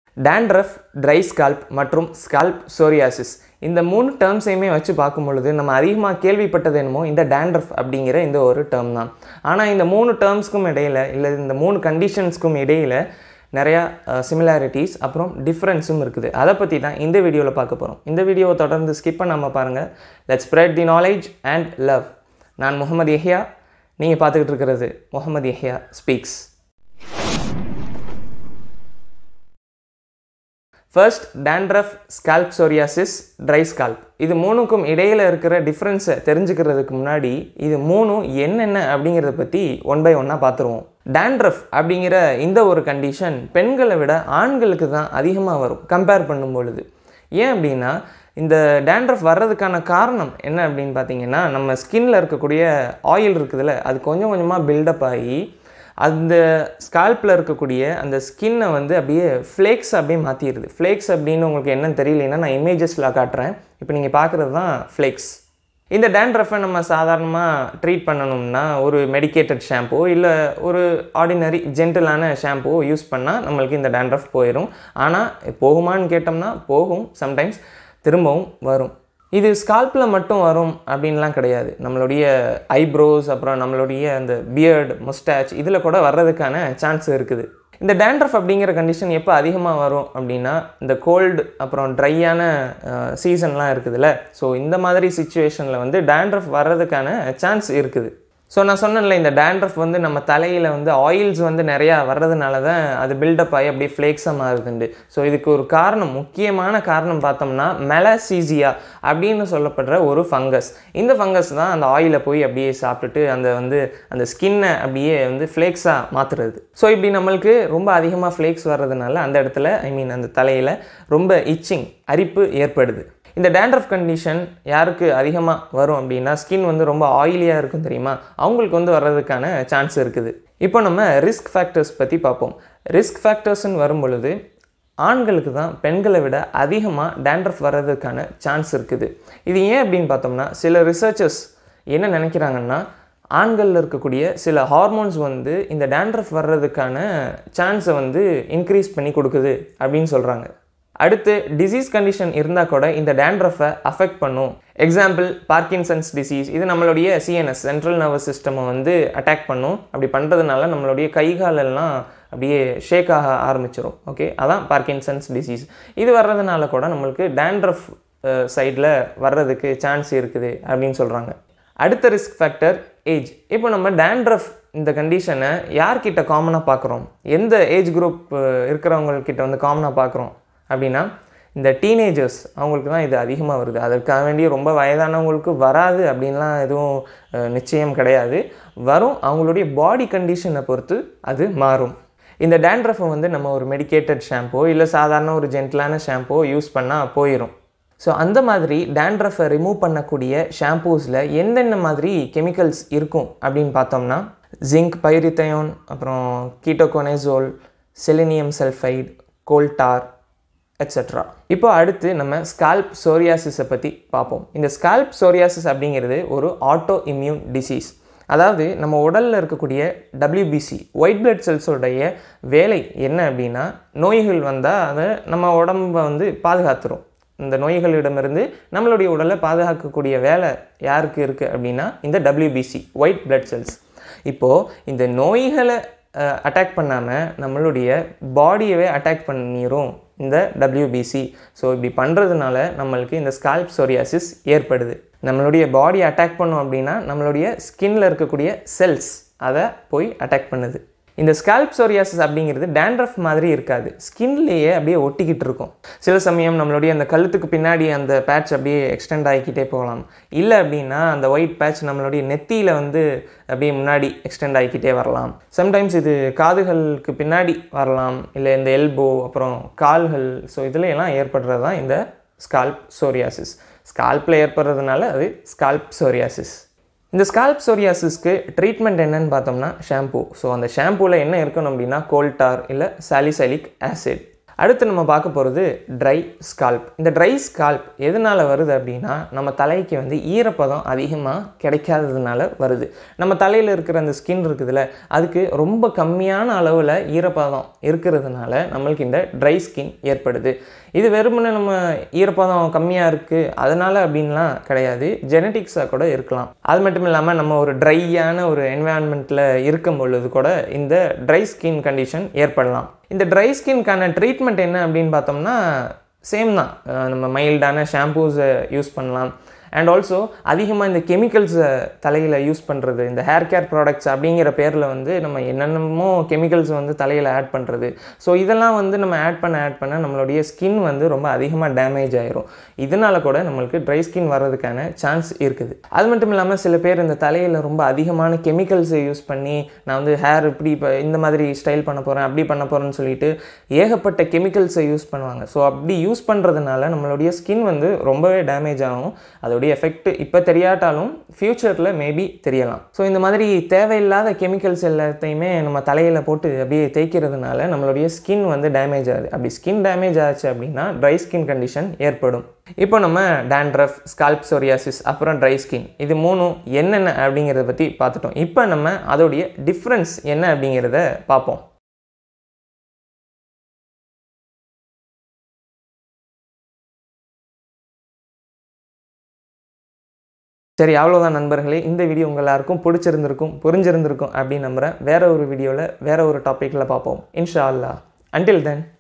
dandruff, dry scalp மற்றும் scalp psoriasis இந்த மூணு டேர்ம்ஸையுமே வச்சு பார்க்கும்பொழுது நம்ம அதிகமாக கேள்விப்பட்டது என்னமோ இந்த dandruff அப்படிங்கிற இந்த ஒரு டேர்ம் தான். ஆனால் இந்த மூணு டேர்ம்ஸ்க்கும் இடையில் இல்லை இந்த மூணு கண்டிஷன்ஸ்க்கும் இடையில் நிறையா சிமிலாரிட்டிஸ் அப்புறம் டிஃப்ரென்ஸும் இருக்குது. அதை பற்றி தான் இந்த வீடியோவில் பார்க்க போகிறோம். இந்த வீடியோவை தொடர்ந்து ஸ்கிப் பண்ணாமல் பாருங்கள். Let's spread the knowledge and love. நான் முகமது யஹ்யா, நீங்கள் பார்த்துக்கிட்டு இருக்கிறது Mohammed Yahya speaks. First dandruff, scalp psoriasis, dry scalp. இது மூணுக்கும் இடையில் இருக்கிற டிஃப்ரென்ஸை தெரிஞ்சுக்கிறதுக்கு முன்னாடி இது மூணும் என்னென்ன அப்படிங்கிறத பற்றி ஒன் பை ஒன்னாக பார்த்துருவோம். dandruff அப்படிங்கிற இந்த ஒரு கண்டிஷன் பெண்களை விட ஆண்களுக்கு தான் அதிகமாக வரும் கம்பேர் பண்ணும் பொழுது. ஏன் அப்படின்னா இந்த dandruff வர்றதுக்கான காரணம் என்ன அப்படின்னு பார்த்தீங்கன்னா, நம்ம ஸ்கின்னில் இருக்கக்கூடிய ஆயில் இருக்குதுல்ல, அது கொஞ்சம் கொஞ்சமாக பில்டப் ஆகி அந்த ஸ்கால்ப்பில் இருக்கக்கூடிய அந்த ஸ்கின்னை வந்து அப்படியே ஃப்ளேக்ஸ் அப்படியே மாற்றிடுது. ஃப்ளேக்ஸ் அப்படின்னு உங்களுக்கு என்னன்னு தெரியலன்னா நான் இமேஜஸில் காட்டுறேன். இப்போ நீங்கள் பார்க்குறது தான் ஃப்ளேக்ஸ். இந்த dandruffை நம்ம சாதாரணமாக ட்ரீட் பண்ணணும்னா ஒரு மெடிக்கேட்டட் ஷாம்போ இல்லை ஒரு ஆர்டினரி ஜென்டிலான ஷாம்போ யூஸ் பண்ணால் நம்மளுக்கு இந்த dandruff போயிடும். ஆனால் போகுமான்னு கேட்டோம்னா போகும், சம்டைம்ஸ் திரும்பவும் வரும். இது ஸ்கால்ப்பில் மட்டும் வரும் அப்படின்லாம் கிடையாது. நம்மளுடைய ஐப்ரோஸ் அப்புறம் நம்மளுடைய அந்த பியர்டு, முஸ்டாச் இதில் கூட வர்றதுக்கான சான்ஸ் இருக்குது. இந்த dandruff அப்படிங்கிற கண்டிஷன் எப்போ அதிகமாக வரும் அப்படின்னா இந்த கோல்டு அப்புறம் ட்ரையான சீசன்லாம் இருக்குதுல்ல, ஸோ இந்த மாதிரி சிச்சுவேஷனில் வந்து dandruff வர்றதுக்கான சான்ஸ் இருக்குது. ஸோ நான் சொன்னேன்ல, இந்த dandruff வந்து நம்ம தலையில் வந்து ஆயில்ஸ் வந்து நிறையா வர்றதுனால தான் அது பில்டப் ஆகி அப்படியே ஃப்ளேக்ஸாக மாறுதுண்டு. ஸோ இதுக்கு ஒரு காரணம், முக்கியமான காரணம் பார்த்தோம்னா மெலாசீசியா அப்படின்னு சொல்லப்படுற ஒரு ஃபங்கஸ். இந்த ஃபங்கஸ் தான் அந்த ஆயிலை போய் அப்படியே சாப்பிட்டுட்டு அந்த ஸ்கின்னை அப்படியே வந்து ஃப்ளேக்ஸாக மாற்றுறது. ஸோ இப்படி நம்மளுக்கு ரொம்ப அதிகமாக ஃப்ளேக்ஸ் வர்றதுனால அந்த இடத்துல அந்த தலையில் ரொம்ப இச்சிங், அரிப்பு ஏற்படுது. இந்த dandruff கண்டிஷன் யாருக்கு அதிகமாக வரும் அப்படின்னா, ஸ்கின் வந்து ரொம்ப ஆயிலியாக இருக்கும் தெரியுமா, அவங்களுக்கு வந்து வர்றதுக்கான சான்ஸ் இருக்குது. இப்போ நம்ம ரிஸ்க் ஃபேக்டர்ஸ் பற்றி பார்ப்போம். ரிஸ்க் ஃபேக்டர்ஸ்ன்னு வரும் பொழுது ஆண்களுக்கு தான் பெண்களை விட அதிகமாக dandruff வர்றதுக்கான சான்ஸ் இருக்குது. இது ஏன் அப்படின்னு பார்த்தோம்னா, சில ரிசர்ச்சர்ஸ் என்ன நினைக்கிறாங்கன்னா, ஆண்களில் இருக்கக்கூடிய சில ஹார்மோன்ஸ் வந்து இந்த dandruff வர்றதுக்கான சான்ஸை வந்து இன்க்ரீஸ் பண்ணி கொடுக்குது அப்படின்னு சொல்கிறாங்க. அடுத்து டிசீஸ் கண்டிஷன் இருந்தால் கூட இந்த dandruffை அஃபெக்ட் பண்ணும். எக்ஸாம்பிள் பார்க்கின்சன்ஸ் டிசீஸ், இது நம்மளுடைய சிஎன்எஸ் சென்ட்ரல் நர்வஸ் சிஸ்டமை வந்து அட்டாக் பண்ணும். அப்படி பண்ணுறதுனால நம்மளுடைய கைகாலெல்லாம் அப்படியே ஷேக் ஆக ஆரம்பிச்சிடும். ஓகே, அதான் பார்க்கின்சன்ஸ் டிசீஸ். இது வர்றதுனால கூட நம்மளுக்கு dandruff சைடில் வர்றதுக்கு சான்ஸ் இருக்குது அப்படின்னு சொல்கிறாங்க. அடுத்த ரிஸ்க் ஃபேக்டர் ஏஜ். இப்போ நம்ம dandruff இந்த கண்டிஷனை யார்கிட்ட காமனாக பார்க்குறோம், எந்த ஏஜ் குரூப் இருக்கிறவங்கக்கிட்ட வந்து காமனாக பார்க்குறோம் அப்படின்னா, இந்த டீனேஜர்ஸ் அவங்களுக்கு தான் இது அதிகமாக வருது. அதற்காக வேண்டிய ரொம்ப வயதானவங்களுக்கு வராது அப்படின்லாம் எதுவும் நிச்சயம் கிடையாது. வரும், அவங்களுடைய பாடி கண்டிஷனை பொறுத்து அது மாறும். இந்த dandruffை வந்து நம்ம ஒரு மெடிக்கேட்டட் ஷாம்போ இல்லை சாதாரண ஒரு ஜென்டிலான ஷாம்போ யூஸ் பண்ணால் போயிடும். ஸோ அந்த மாதிரி dandruffை ரிமூவ் பண்ணக்கூடிய ஷாம்பூஸில் எந்தெந்த மாதிரி கெமிக்கல்ஸ் இருக்கும் அப்படின்னு பார்த்தோம்னா, ஜிங்க் பைரித்தயோன், அப்புறம் ketoconazole, selenium sulphide, coal tar etcetera. இப்போ அடுத்து நம்ம ஸ்கால்ப் சோரியாசிஸை பற்றி பார்ப்போம். இந்த ஸ்கால்ப் சோரியாசிஸ் அப்படிங்கிறது ஒரு ஆட்டோ இம்யூன் டிசீஸ். அதாவது நம்ம உடலில் இருக்கக்கூடிய WBC ஒயிட் பிளட் செல்ஸோடைய வேலை என்ன அப்படின்னா, நோய்கள் வந்தால் அதை நம்ம உடம்பை வந்து பாதுகாத்துரும். இந்த நோய்களிடமிருந்து நம்மளுடைய உடலை பாதுகாக்கக்கூடிய வேலை யாருக்கு இருக்குது அப்படின்னா இந்த WBC ஒயிட் பிளட் செல்ஸ். இப்போது இந்த நோய்களை அட்டாக் பண்ணாமல் நம்மளுடைய பாடியவே அட்டாக் பண்ணிடும் இந்த WBC. ஸோ இப்படி பண்ணுறதுனால நம்மளுக்கு இந்த ஸ்கால்ப் சோரியாசிஸ் ஏற்படுது. நம்மளுடைய பாடி அட்டாக் பண்ணோம் அப்படின்னா நம்மளுடைய ஸ்கின்னில் இருக்கக்கூடிய செல்ஸ் அதை போய் அட்டாக் பண்ணுது. இந்த ஸ்கால்ப் சோரியாசிஸ் அப்படிங்கிறது dandruff மாதிரி இருக்காது, ஸ்கின்லேயே அப்படியே ஒட்டிக்கிட்டு இருக்கும். சில சமயம் நம்மளுடைய அந்த கழுத்துக்கு பின்னாடி அந்த பேட்ச் அப்படியே எக்ஸ்டெண்ட் ஆகிக்கிட்டே போகலாம். இல்லை அப்படின்னா அந்த ஒயிட் பேட்ச் நம்மளுடைய நெத்தியில் வந்து அப்படியே முன்னாடி எக்ஸ்டெண்ட் ஆகிக்கிட்டே வரலாம். சம்டைம்ஸ் இது காதுகளுக்கு பின்னாடி வரலாம், இல்லை இந்த எல்போ அப்புறம் கால்கள். ஸோ இதில் எல்லாம் ஏற்படுறது தான் இந்த ஸ்கால்ப் சோரியாசிஸ். ஸ்கால்ப்பில் ஏற்படுறதுனால அது ஸ்கால்ப் சோரியாசிஸ். இந்த ஸ்கால்ப் சோரியாசிஸ்க்கு ட்ரீட்மெண்ட் என்னன்னு பார்த்தோம்னா ஷாம்பூ. ஸோ அந்த ஷாம்பூவில் என்ன இருக்கணும் அப்படின்னா கோல்டார் இல்லை சாலிசைலிக் ஆசிட். அடுத்து நம்ம பார்க்க போகிறது ட்ரை ஸ்கால்ப். இந்த ட்ரை ஸ்கால்ப் எதனால் வருது அப்படின்னா, நம்ம தலைக்கு வந்து ஈரப்பதம் அதிகமாக கிடைக்காததுனால வருது. நம்ம தலையில் இருக்கிற அந்த ஸ்கின் இருக்குதுல்ல, அதுக்கு ரொம்ப கம்மியான அளவில் ஈரப்பதம் இருக்கிறதுனால நம்மளுக்கு இந்த ட்ரை ஸ்கின் ஏற்படுது. இது வெறுமனே நம்ம ஈரப்பதம் கம்மியாக இருக்குது அதனால் அப்படின்லாம் கிடையாது, ஜெனட்டிக்ஸாக கூட இருக்கலாம். அது மட்டும் இல்லாமல் நம்ம ஒரு ட்ரையான ஒரு என்வாயன்மெண்ட்டில் இருக்கும் பொழுது கூட இந்த ட்ரை ஸ்கின் கண்டிஷன் ஏற்படலாம். இந்த ட்ரை ஸ்கின்கான ட்ரீட்மெண்ட் என்ன அப்படின்னு பார்த்தோம்னா சேம் தான். நம்ம மைல்டான ஷாம்பூஸை யூஸ் பண்ணலாம். அண்ட் ஆல்சோ அதிகமாக இந்த கெமிக்கல்ஸை தலையில் யூஸ் பண்ணுறது, இந்த ஹேர் கேர் ப்ராடக்ட்ஸ் அப்படிங்கிற பேரில் வந்து நம்ம என்னென்னமோ கெமிக்கல்ஸ் வந்து தலையில் ஆட் பண்ணுறது. ஸோ இதெல்லாம் வந்து நம்ம ஆட் பண்ண நம்மளுடைய ஸ்கின் வந்து ரொம்ப அதிகமாக டேமேஜ் ஆகிரும். இதனால் கூட நம்மளுக்கு ட்ரை ஸ்கின் வர்றதுக்கான சான்ஸ் இருக்குது. அது மட்டும் இல்லாமல் சில பேர் இந்த தலையில் ரொம்ப அதிகமான கெமிக்கல்ஸை யூஸ் பண்ணி நான் வந்து ஹேர் இப்படி இப்போ இந்த மாதிரி ஸ்டைல் பண்ண போகிறேன் அப்படி பண்ண போகிறேன்னு சொல்லிட்டு ஏகப்பட்ட கெமிக்கல்ஸை யூஸ் பண்ணுவாங்க. ஸோ அப்படி யூஸ் பண்ணுறதுனால நம்மளுடைய ஸ்கின் வந்து ரொம்பவே டேமேஜ் ஆகும். அதோடைய எஃபெக்ட் இப்போ தெரியாட்டாலும் ஃப்யூச்சரில் மேபி தெரியலாம். ஸோ இந்த மாதிரி தேவையில்லாத கெமிக்கல்ஸ் எல்லாத்தையுமே நம்ம தலையில் போட்டு அப்படியே தேய்க்கிறதுனால நம்மளுடைய ஸ்கின் வந்து டேமேஜ் ஆகுது. அப்படி ஸ்கின் டேமேஜ் ஆச்சு அப்படின்னா ட்ரை ஸ்கின் கண்டிஷன் ஏற்படும். இப்போ நம்ம dandruff, scalp psoriasis அப்புறம் ட்ரை ஸ்கின் இது மூணும் என்னென்ன அப்படிங்கிறத பற்றி பார்த்துட்டோம். இப்போ நம்ம அதோடைய டிஃப்ரென்ஸ் என்ன அப்படிங்கிறத பார்ப்போம். சரி, அவ்வளோதான் நண்பர்களே. இந்த வீடியோ உங்கள் எல்லாருக்கும் பிடிச்சிருந்திருக்கும், புரிஞ்சிருந்திருக்கும் அப்படின்னு நம்புகிறேன். வேறு ஒரு வீடியோவில் வேறு ஒரு டாப்பிக்கில் பார்ப்போம் இன்ஷா அல்லாஹ். Until then.